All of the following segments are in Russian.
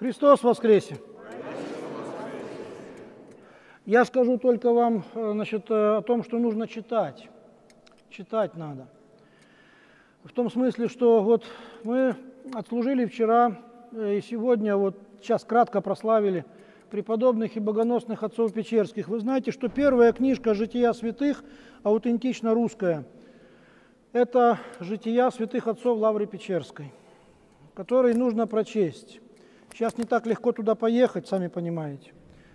Христос воскресе! Я скажу только вам о том, что нужно читать. Читать надо. В том смысле, что вот мы отслужили вчера и сегодня, вот сейчас кратко прославили преподобных и богоносных отцов Печерских. Вы знаете, что первая книжка «Жития святых», аутентично русская, это «Жития святых отцов Лавры Печерской», который нужно прочесть. Сейчас не так легко туда поехать, сами понимаете.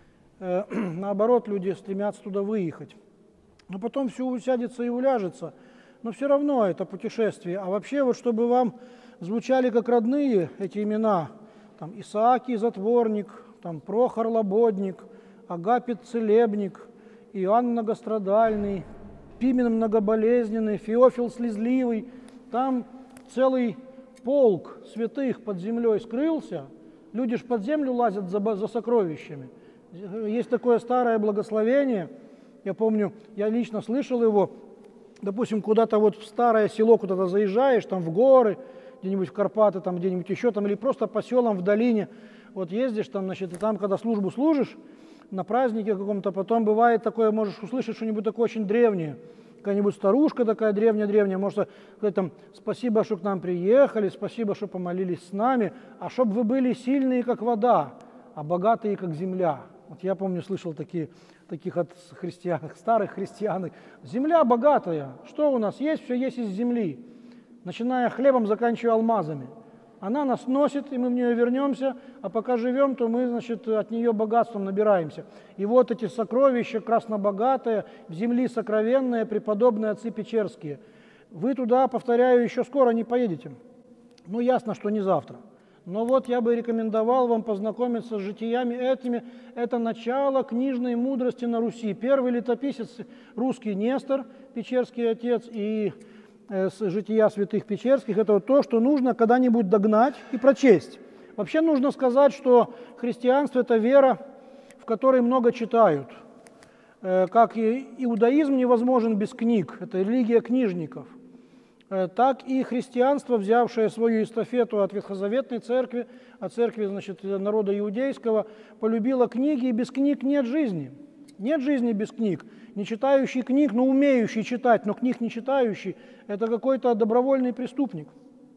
Наоборот, люди стремятся туда выехать. Но потом все усядется и уляжется. Но все равно это путешествие. А вообще, вот чтобы вам звучали как родные эти имена, там Исаакий Затворник, там Прохор Лободник, Агапит Целебник, Иоанн Многострадальный, Пимен Многоболезненный, Феофил Слезливый, там целый полк святых под землей скрылся, люди ж под землю лазят за сокровищами. Есть такое старое благословение, я помню, я лично слышал его, допустим, куда-то вот в старое село куда-то заезжаешь, там в горы, где-нибудь в Карпаты, там где-нибудь еще, там, или просто по селам в долине, вот ездишь там, значит, и там, когда службу служишь, на празднике каком-то, потом бывает такое, можешь услышать что-нибудь такое очень древнее, какая-нибудь старушка такая древняя-древняя, может сказать там, спасибо, что к нам приехали, спасибо, что помолились с нами, а чтоб вы были сильные, как вода, а богатые, как земля. Вот я помню, слышал таких от христиан, старых христиан. Земля богатая, что у нас есть? Все есть из земли. Начиная хлебом, заканчивая алмазами. Она нас носит, и мы в нее вернемся, а пока живем, то мы, значит, от нее богатством набираемся. И вот эти сокровища краснобогатые, в земли сокровенные, преподобные отцы Печерские. Вы туда, повторяю, еще скоро не поедете. Ну, ясно, что не завтра. Но вот я бы рекомендовал вам познакомиться с житиями этими. Это начало книжной мудрости на Руси. Первый летописец русский Нестор, Печерский отец, и жития святых Печерских. Это вот то, что нужно когда-нибудь догнать и прочесть. Вообще нужно сказать, что христианство – это вера, в которой много читают. Как и иудаизм невозможен без книг, это религия книжников. Так и христианство, взявшее свою эстафету от ветхозаветной церкви, от церкви, значит, народа иудейского, полюбило книги, и без книг нет жизни. Нет жизни без книг. Не читающий книг, но умеющий читать, но книг не читающий – это какой-то добровольный преступник.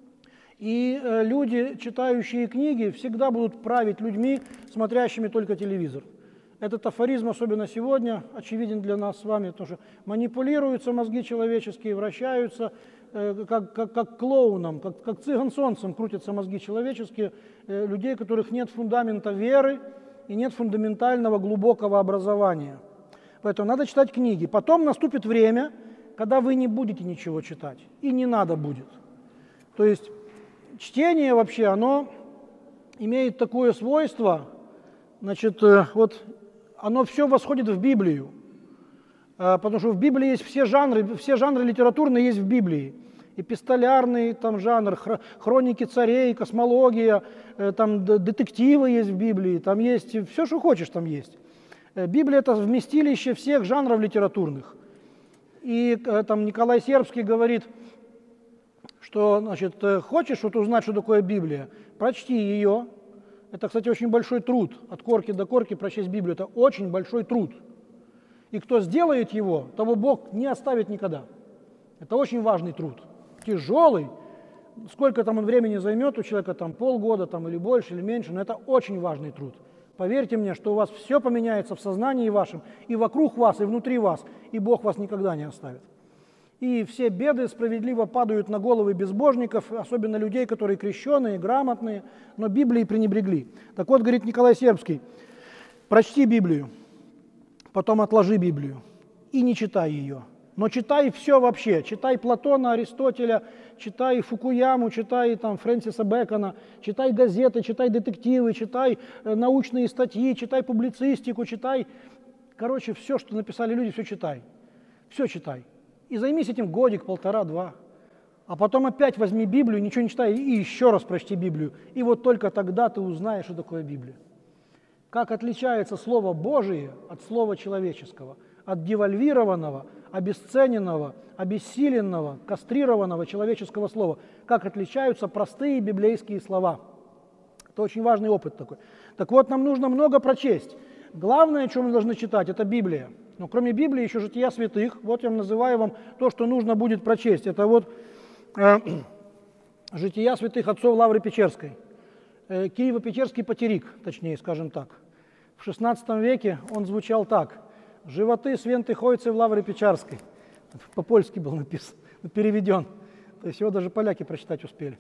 И люди, читающие книги, всегда будут править людьми, смотрящими только телевизор. Этот афоризм, особенно сегодня, очевиден для нас с вами, потому что манипулируются мозги человеческие, вращаются, как клоуном, как цыган солнцем крутятся мозги человеческие, людей, у которых нет фундамента веры и нет фундаментального глубокого образования. Поэтому надо читать книги. Потом наступит время, когда вы не будете ничего читать, и не надо будет. То есть чтение вообще, оно имеет такое свойство, значит, вот оно все восходит в Библию. Потому что в Библии есть все жанры литературные есть в Библии. Эпистолярный там жанр, хроники царей, космология, там детективы есть в Библии, там есть все, что хочешь, там есть. Библия – это вместилище всех жанров литературных. И там Николай Сербский говорит, что, значит, хочешь вот узнать, что такое Библия, прочти ее. Это, кстати, очень большой труд, от корки до корки прочесть Библию, это очень большой труд. И кто сделает его, того Бог не оставит никогда. Это очень важный труд. Тяжелый. Сколько там он времени займет у человека, там полгода там, или больше, или меньше, но это очень важный труд. Поверьте мне, что у вас все поменяется в сознании вашем, и вокруг вас, и внутри вас, и Бог вас никогда не оставит. И все беды справедливо падают на головы безбожников, особенно людей, которые крещеные, грамотные, но Библией пренебрегли. Так вот, говорит Николай Сербский, прочти Библию. Потом отложи Библию и не читай ее. Но читай все вообще. Читай Платона, Аристотеля, читай Фукуяму, читай там, Фрэнсиса Бэкона, читай газеты, читай детективы, читай научные статьи, читай публицистику, читай. Короче, все, что написали люди, все читай. Все читай. И займись этим годик, полтора, два. А потом опять возьми Библию, ничего не читай, и еще раз прочти Библию. И вот только тогда ты узнаешь, что такое Библия. Как отличается Слово Божие от Слова человеческого, от девальвированного, обесцененного, обессиленного, кастрированного человеческого слова. Как отличаются простые библейские слова. Это очень важный опыт такой. Так вот, нам нужно много прочесть. Главное, что мы должны читать, это Библия. Но кроме Библии еще жития святых. Вот я называю вам то, что нужно будет прочесть. Это вот жития святых отцов Лавры Печерской. Киево-Печерский патерик, точнее, скажем так. В XVI веке он звучал так. «Животы святых ойцев Лавры Печерской». По-польски был написан, переведен. То есть его даже поляки прочитать успели.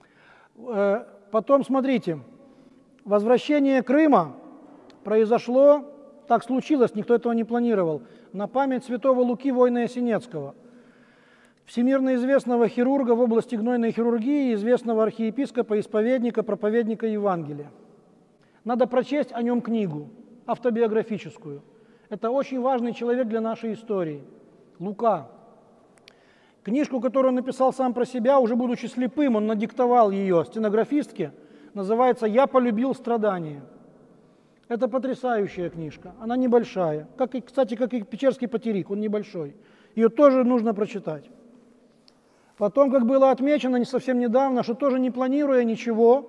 Потом, смотрите, возвращение Крыма произошло, так случилось, никто этого не планировал, на память святого Луки воина Ясенецкого, всемирно известного хирурга в области гнойной хирургии, известного архиепископа, исповедника, проповедника Евангелия. Надо прочесть о нем книгу, автобиографическую. Это очень важный человек для нашей истории. Лука. Книжку, которую он написал сам про себя, уже будучи слепым, он надиктовал ее стенографистке, называется «Я полюбил страдания». Это потрясающая книжка, она небольшая, кстати, как и Печерский патерик, он небольшой. Ее тоже нужно прочитать. Потом, как было отмечено не совсем недавно, что тоже не планируя ничего,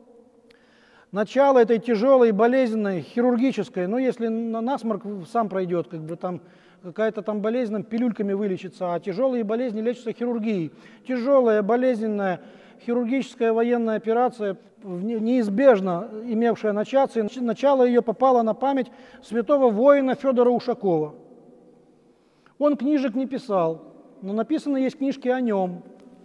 начало этой тяжелой, болезненной, хирургической, ну, если на насморк сам пройдет, как бы там какая-то там болезнь нам пилюльками вылечится, а тяжелые болезни лечатся хирургией. Тяжелая, болезненная, хирургическая военная операция, неизбежно имевшая начаться, и начало ее попало на память святого воина Федора Ушакова. Он книжек не писал, но написаны есть книжки о нем.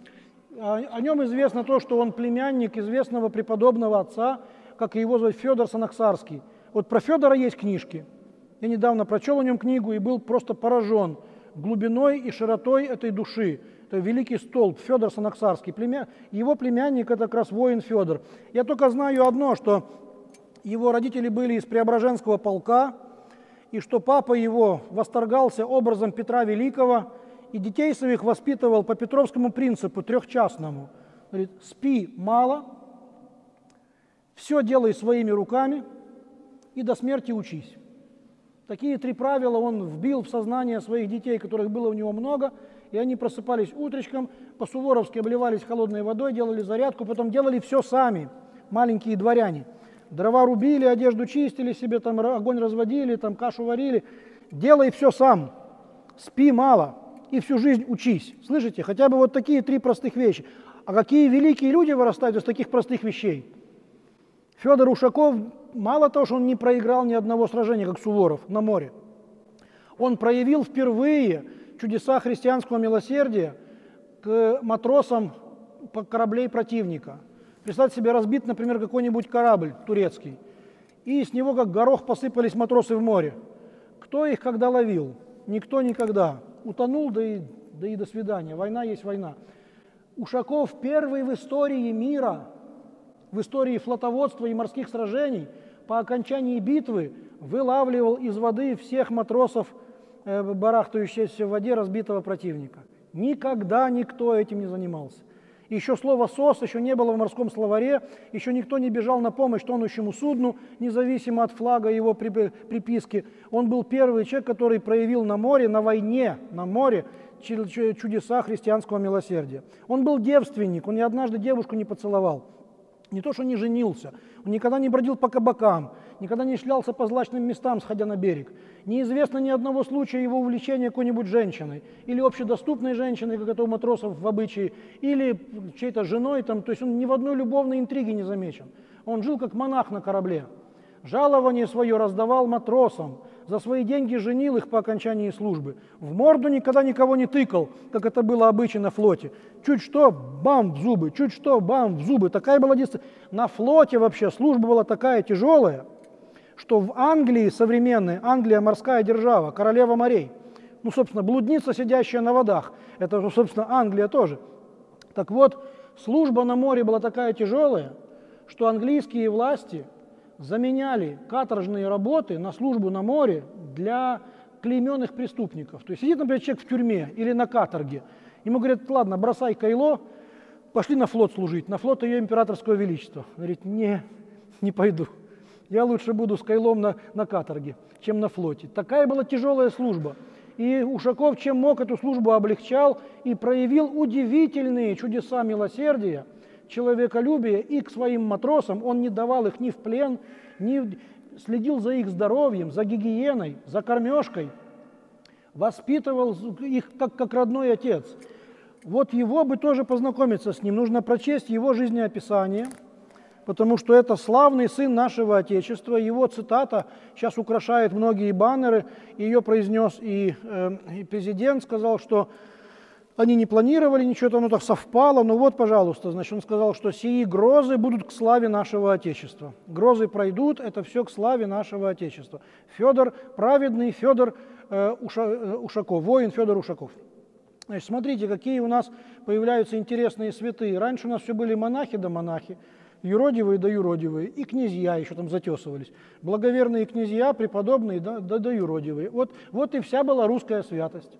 О нем известно то, что он племянник известного преподобного отца, как его зовут, Федор Санаксарский. Вот про Федора есть книжки. Я недавно прочел о нем книгу и был просто поражен глубиной и широтой этой души. Это великий столб Федор Санаксарский. Его племянник – это как раз воин Федор. Я только знаю одно, что его родители были из Преображенского полка, и что папа его восторгался образом Петра Великого, и детей своих воспитывал по петровскому принципу, трехчастному. Говорит, спи мало, все делай своими руками и до смерти учись. Такие три правила он вбил в сознание своих детей, которых было у него много, и они просыпались утречком, по-суворовски обливались холодной водой, делали зарядку, потом делали все сами, маленькие дворяне. Дрова рубили, одежду чистили себе, там огонь разводили, там кашу варили. Делай все сам, спи мало и всю жизнь учись. Слышите? Хотя бы вот такие три простых вещи. А какие великие люди вырастают из таких простых вещей? Федор Ушаков, мало того, что он не проиграл ни одного сражения, как Суворов, на море, он проявил впервые чудеса христианского милосердия к матросам кораблей противника. Представьте себе, разбит, например, какой-нибудь корабль турецкий, и с него как горох посыпались матросы в море. Кто их когда ловил? Никто никогда. Утонул, да и до свидания. Война есть война. Ушаков первый в истории мира, в истории флотоводства и морских сражений, по окончании битвы вылавливал из воды всех матросов, барахтающихся в воде разбитого противника. Никогда никто этим не занимался. Еще слово «сос» еще не было в морском словаре, еще никто не бежал на помощь тонущему судну, независимо от флага его приписки. Он был первый человек, который проявил на море, на войне, на море чудеса христианского милосердия. Он был девственник, он ни однажды девушку не поцеловал. Не то, что не женился, он никогда не бродил по кабакам, никогда не шлялся по злачным местам, сходя на берег. Неизвестно ни одного случая его увлечения какой-нибудь женщиной, или общедоступной женщиной, как это у матросов в обычае, или чьей-то женой, там, то есть он ни в одной любовной интриге не замечен. Он жил как монах на корабле. Жалование свое раздавал матросам, за свои деньги женил их по окончании службы. В морду никогда никого не тыкал, как это было обычай на флоте. Чуть что, бам в зубы, чуть что, бам в зубы. Такая была дисциплина. На флоте вообще служба была такая тяжелая, что в Англии современной, Англия морская держава, королева морей, ну, собственно, блудница, сидящая на водах, это, собственно, Англия тоже. Так вот, служба на море была такая тяжелая, что английские власти заменяли каторжные работы на службу на море для клейменных преступников. То есть сидит, например, человек в тюрьме или на каторге, ему говорят, ладно, бросай кайло, пошли на флот служить, на флот ее императорского величества. Он говорит, не пойду, я лучше буду с кайлом на каторге, чем на флоте. Такая была тяжелая служба. И Ушаков, чем мог, эту службу облегчал и проявил удивительные чудеса милосердия человеколюбие и к своим матросам. Он не давал их ни в плен, ни следил за их здоровьем, за гигиеной, за кормежкой, воспитывал их как родной отец. Вот его бы тоже познакомиться с ним. Нужно прочесть его жизнеописание, потому что это славный сын нашего Отечества. Его цитата сейчас украшает многие баннеры. Ее произнес и президент, сказал, что они не планировали ничего, оно так совпало. Ну вот, пожалуйста, значит, он сказал, что сии грозы будут к славе нашего Отечества. Грозы пройдут, это все к славе нашего Отечества. Федор праведный, Федор Ушаков, воин Федор Ушаков. Значит, смотрите, какие у нас появляются интересные святые. Раньше у нас все были монахи да монахи, юродивые да юродивые, и князья еще там затесывались. Благоверные князья, преподобные да юродивые. Вот и вся была русская святость.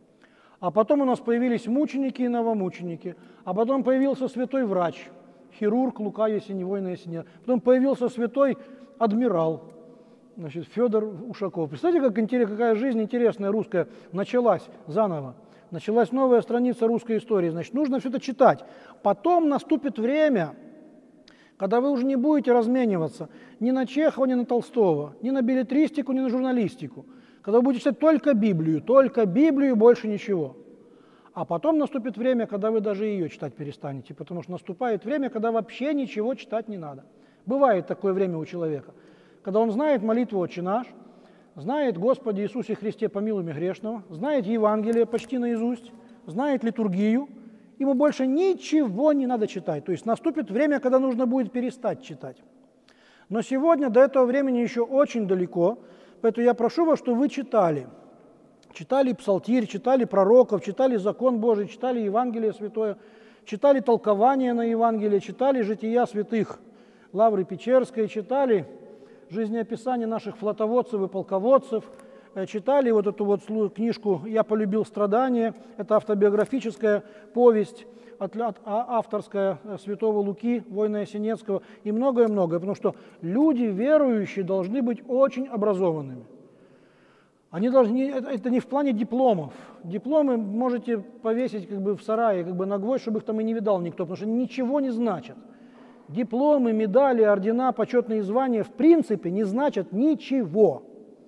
А потом у нас появились мученики и новомученики. А потом появился святой врач, хирург Лука Есенин, воин Есенин. Потом появился святой адмирал, значит, Федор Ушаков. Представляете, какая жизнь интересная русская началась заново. Началась новая страница русской истории. Значит, нужно все это читать. Потом наступит время, когда вы уже не будете размениваться ни на Чехова, ни на Толстого, ни на беллетристику, ни на журналистику. Когда вы будете читать только Библию, больше ничего. А потом наступит время, когда вы даже ее читать перестанете, потому что наступает время, когда вообще ничего читать не надо. Бывает такое время у человека, когда он знает молитву «Отче наш», знает «Господи Иисусе Христе, помилуй меня грешного», знает Евангелие почти наизусть, знает литургию, ему больше ничего не надо читать. То есть наступит время, когда нужно будет перестать читать. Но сегодня до этого времени еще очень далеко, поэтому я прошу вас, чтобы вы читали. Читали псалтирь, читали пророков, читали закон Божий, читали Евангелие Святое, читали толкования на Евангелие, читали жития святых Лавры Печерской, читали жизнеописание наших флотоводцев и полководцев, читали вот эту вот книжку «Я полюбил страдания», это автобиографическая повесть, авторская святого Луки, воина Ясенецкого, и многое-многое, потому что люди верующие должны быть очень образованными. Они должны, это не в плане дипломов. Дипломы можете повесить как бы в сарае, как бы на гвоздь, чтобы их там и не видал никто, потому что ничего не значат. Дипломы, медали, ордена, почетные звания в принципе не значат ничего.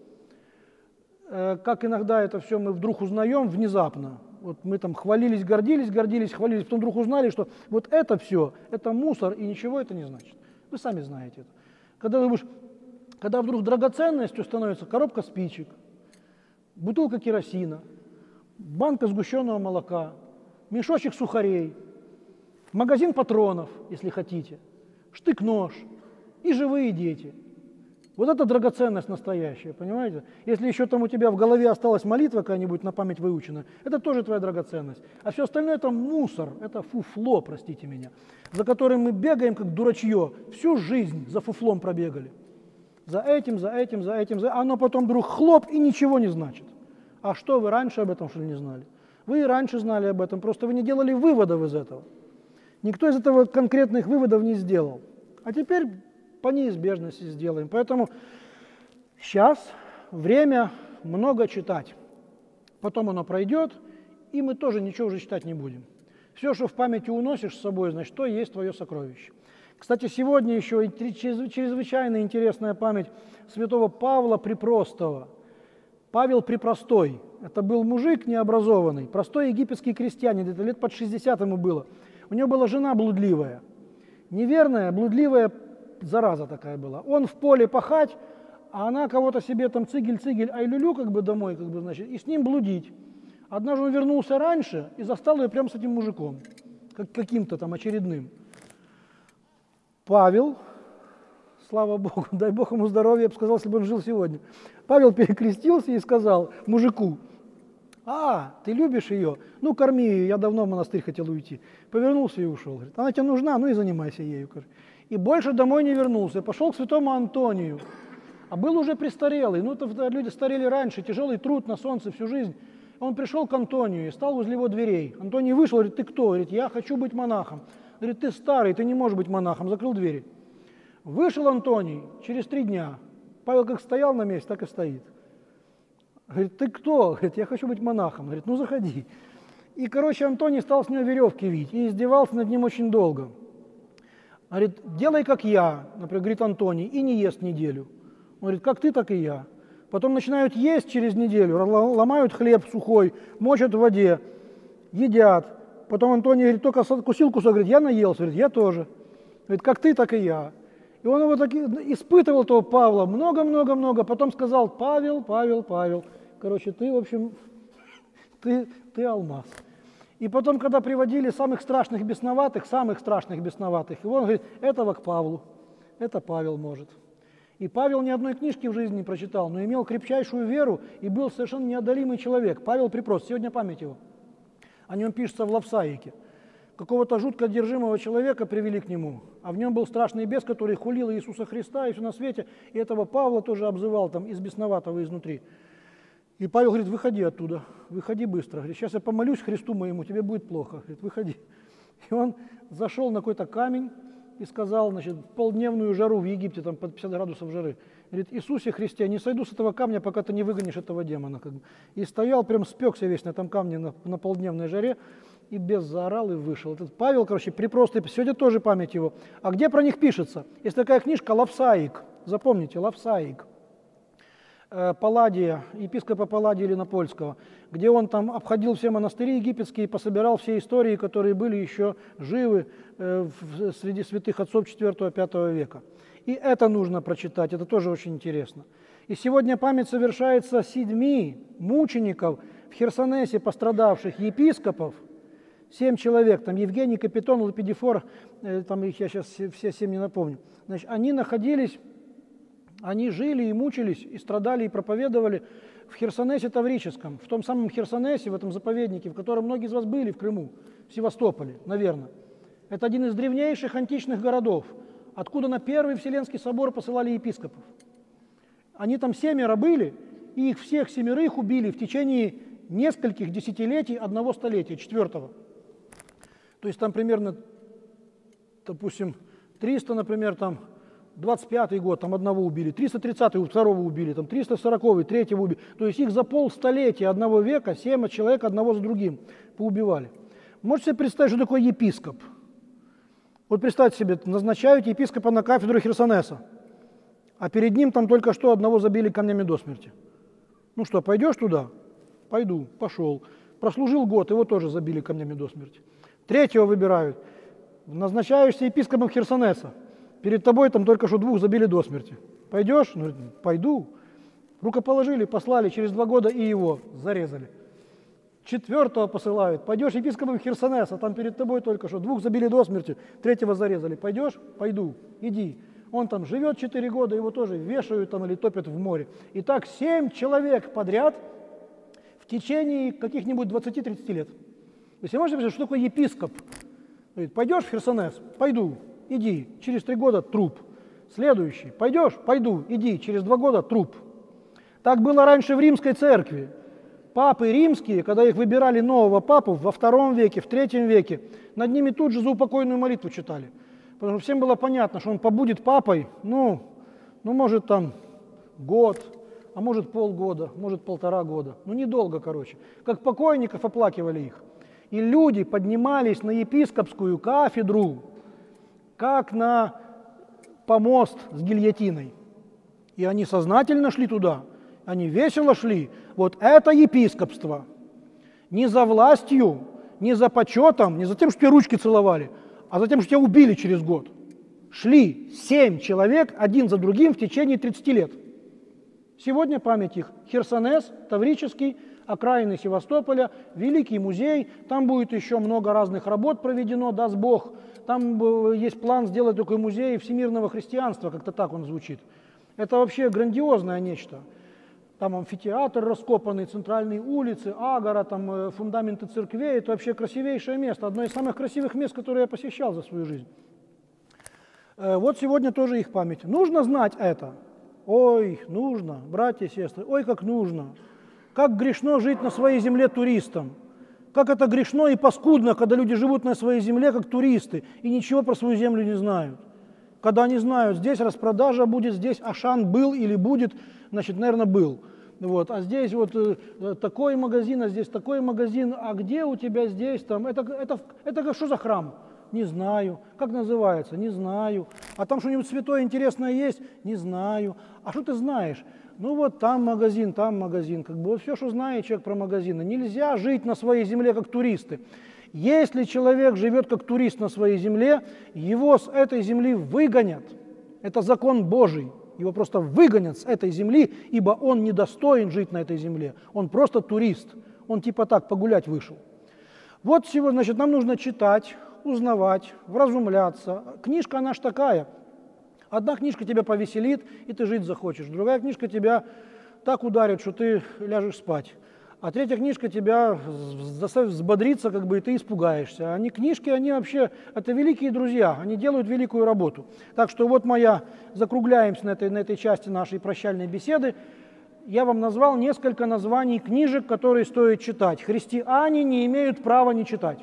Как иногда это все мы вдруг узнаем внезапно. Вот мы там хвалились, гордились, хвалились, потом вдруг узнали, что вот это все, это мусор, и ничего это не значит. Вы сами знаете это. Когда вдруг драгоценностью становится коробка спичек, бутылка керосина, банка сгущенного молока, мешочек сухарей, магазин патронов, если хотите, штык-нож и живые дети. Вот это драгоценность настоящая, понимаете? Если еще там у тебя в голове осталась молитва какая-нибудь на память выучена, это тоже твоя драгоценность. А все остальное это мусор, это фуфло, простите меня, за которым мы бегаем как дурачье, всю жизнь за фуфлом пробегали. За этим, оно потом вдруг хлоп и ничего не значит. А что, вы раньше об этом что ли не знали? Вы и раньше знали об этом, просто вы не делали выводов из этого. Никто из этого конкретных выводов не сделал. А теперь по неизбежности сделаем. Поэтому сейчас время много читать. Потом оно пройдет, и мы тоже ничего уже читать не будем. Все, что в памяти уносишь с собой, значит, то и есть твое сокровище. Кстати, сегодня еще чрезвычайно интересная память святого Павла Припростого. Павел Припростой. Это был мужик необразованный, простой египетский крестьянин, где-то лет под 60 ему было. У него была жена блудливая, неверная, блудливая зараза такая была. Он в поле пахать, а она кого-то себе там цигель, ай-люлю как бы домой, как бы, значит, и с ним блудить. Однажды он вернулся раньше и застал ее прямо с этим мужиком, каким-то там очередным. Павел, слава Богу, дай Бог ему здоровья, я бы сказал, если бы он жил сегодня. Павел перекрестился и сказал мужику: «А, ты любишь ее? Ну, корми ее, я давно в монастырь хотел уйти». Повернулся и ушел. Говорит: «Она тебе нужна? Ну и занимайся ею». И больше домой не вернулся. Пошел к святому Антонию. А был уже престарелый. Ну, это люди старели раньше, тяжелый труд на солнце всю жизнь. Он пришел к Антонию и стал возле его дверей. Антоний вышел, говорит: «Ты кто?» Говорит: «Я хочу быть монахом». Говорит: «Ты старый, ты не можешь быть монахом». Закрыл двери. Вышел Антоний через 3 дня. Павел как стоял на месте, так и стоит. Говорит: «Ты кто?» Говорит: «Я хочу быть монахом». Говорит: «Ну, заходи». И, короче, Антоний стал с него веревки вить и издевался над ним очень долго. Говорит, делай как я, например, говорит Антоний, и не ест неделю. Он говорит, как ты, так и я. Потом начинают есть через неделю, ломают хлеб сухой, мочат в воде, едят. Потом Антоний говорит, только откусил кусок, говорит, я наелся, говорит, я тоже. Говорит, как ты, так и я. И он его так испытывал, того Павла, много-много-много. Потом сказал, Павел. Короче, ты, в общем, ты алмаз. И потом, когда приводили самых страшных бесноватых, и он говорит, этого к Павлу, это Павел может. И Павел ни одной книжки в жизни не прочитал, но имел крепчайшую веру и был совершенно неодолимый человек. Павел Припрост, сегодня память его. О нем пишется в Лавсаике. Какого-то жутко одержимого человека привели к нему, а в нем был страшный бес, который хулил Иисуса Христа и все на свете, и этого Павла тоже обзывал там из бесноватого изнутри. И Павел говорит, выходи оттуда, выходи быстро. Говорит, сейчас я помолюсь Христу моему, тебе будет плохо. Говорит, выходи. И он зашел на какой-то камень и сказал, значит, в полдневную жару в Египте, там под 50 градусов жары, говорит, Иисусе Христе, не сойду с этого камня, пока ты не выгонишь этого демона. И стоял, прям спекся весь на этом камне на полдневной жаре, и бес заорал и вышел. Этот Павел, короче, припростый, сегодня тоже память его. А где про них пишется? Есть такая книжка «Лавсаик», запомните, «Лавсаик». Палладия, епископа Палладия Ленопольского, где он там обходил все монастыри египетские и пособирал все истории, которые были еще живы среди святых отцов IV-V века. И это нужно прочитать, это тоже очень интересно. И сегодня память совершается 7 мучеников в Херсонесе, пострадавших епископов, 7 человек, там Евгений, Капитон, Лапидифор, там их я сейчас все 7 не напомню. Значит, они находились... Они жили и мучились, и страдали, и проповедовали в Херсонесе Таврическом, в том самом Херсонесе, в этом заповеднике, в котором многие из вас были в Крыму, в Севастополе, наверное. Это один из древнейших античных городов, откуда на Первый Вселенский собор посылали епископов. Они там 7 были, и их всех 7 убили в течение нескольких десятилетий одного столетия, 4-го. То есть там примерно, допустим, 300, например, там, 25-й год, там одного убили, 330-й, второго убили, там 340-й, третьего убили. То есть их за полстолетия одного века 7 человек одного за другим поубивали. Можете себе представить, что такое епископ? Вот представьте себе, назначают епископа на кафедру Херсонеса, а перед ним там только что одного забили камнями до смерти. Ну что, пойдешь туда? Пойду, пошел. Прослужил год, его тоже забили камнями до смерти. 3-го выбирают. Назначаешься епископом Херсонеса. Перед тобой там только что 2 забили до смерти. Пойдешь? Ну, пойду. Рукоположили, послали, через 2 года и его зарезали. 4-го посылают. Пойдешь епископом Херсонеса, там перед тобой только что 2 забили до смерти, 3-го зарезали. Пойдешь? Пойду. Иди. Он там живет 4 года, его тоже вешают там или топят в море. И так 7 человек подряд в течение каких-нибудь 20-30 лет. То есть, вы можете представить, что такое епископ? Говорит, пойдешь в Херсонес? Пойду. Иди, через 3 года труп. Следующий, пойдешь? Пойду, иди, через 2 года труп. Так было раньше в римской церкви. Папы римские, когда их выбирали нового папу во II веке, в III веке, над ними тут же заупокойную молитву читали. Потому что всем было понятно, что он побудет папой, ну может там год, а может полгода, может 1,5 года. Ну недолго, короче. Как покойников оплакивали их. И люди поднимались на епископскую кафедру, как на помост с гильотиной. И они сознательно шли туда, они весело шли. Вот это епископство. Не за властью, не за почетом, не за тем, что тебе ручки целовали, а за тем, что тебя убили через год. Шли 7 человек один за другим в течение 30 лет. Сегодня память их. Херсонес, Таврический, окраины Севастополя, Великий музей. Там будет еще много разных работ проведено, даст Бог. Там есть план сделать такой музей всемирного христианства, как-то так он звучит. Это вообще грандиозное нечто. Там амфитеатр раскопанный, центральные улицы, агора, там фундаменты церквей. Это вообще красивейшее место, одно из самых красивых мест, которые я посещал за свою жизнь. Вот сегодня тоже их память. Нужно знать это. Ой, нужно, братья и сестры, ой, как нужно. Как грешно жить на своей земле туристам. Как это грешно и паскудно, когда люди живут на своей земле как туристы и ничего про свою землю не знают. Когда они знают, здесь распродажа будет, здесь Ашан был или будет, значит, наверное, был. Вот. А здесь вот такой магазин, а здесь такой магазин, а где у тебя здесь там? Это что за храм? Не знаю. Как называется? Не знаю. А там что-нибудь святое интересное есть? Не знаю. А что ты знаешь? Ну вот там магазин. Как бы вот все, что знает человек про магазины. Нельзя жить на своей земле как туристы. Если человек живет как турист на своей земле, его с этой земли выгонят. Это закон Божий. Его просто выгонят с этой земли, ибо он недостоин жить на этой земле. Он просто турист. Он типа так погулять вышел. Вот сегодня, значит, нам нужно читать, узнавать, вразумляться. Книжка, она ж такая. Одна книжка тебя повеселит, и ты жить захочешь. Другая книжка тебя так ударит, что ты ляжешь спать. А третья книжка тебя заставит взбодриться, как бы, и ты испугаешься. Книжки, они вообще, это великие друзья, они делают великую работу. Так что вот закругляемся на этой части нашей прощальной беседы. Я вам назвал несколько названий книжек, которые стоит читать. Христиане не имеют права не читать.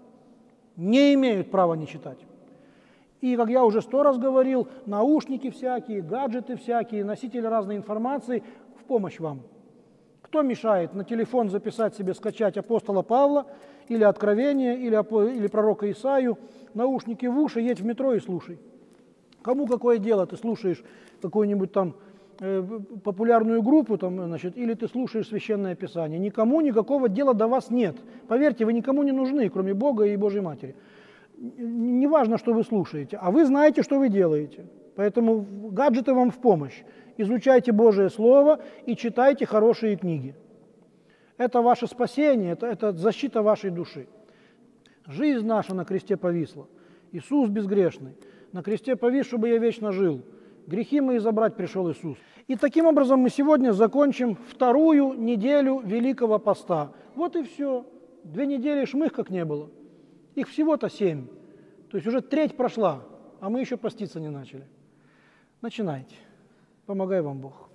Не имеют права не читать. И, как я уже 100 раз говорил, наушники всякие, гаджеты всякие, носители разной информации в помощь вам. Кто мешает на телефон записать себе, скачать апостола Павла, или Откровение, или пророка Исаию, наушники в уши, едь в метро и слушай. Кому какое дело, ты слушаешь какую-нибудь там популярную группу, или ты слушаешь Священное Писание. Никому никакого дела до вас нет. Поверьте, вы никому не нужны, кроме Бога и Божьей Матери. Не важно, что вы слушаете, а вы знаете, что вы делаете. Поэтому гаджеты вам в помощь. Изучайте Божие Слово и читайте хорошие книги. Это ваше спасение, это защита вашей души. Жизнь наша на кресте повисла. Иисус безгрешный. На кресте повис, чтобы я вечно жил. Грехи мои забрать пришел Иисус. И таким образом мы сегодня закончим 2-ю неделю Великого Поста. Вот и все. 2 недели шмых как не было. Их всего-то 7. То есть уже треть прошла, а мы еще поститься не начали. Начинайте. Помогай вам Бог.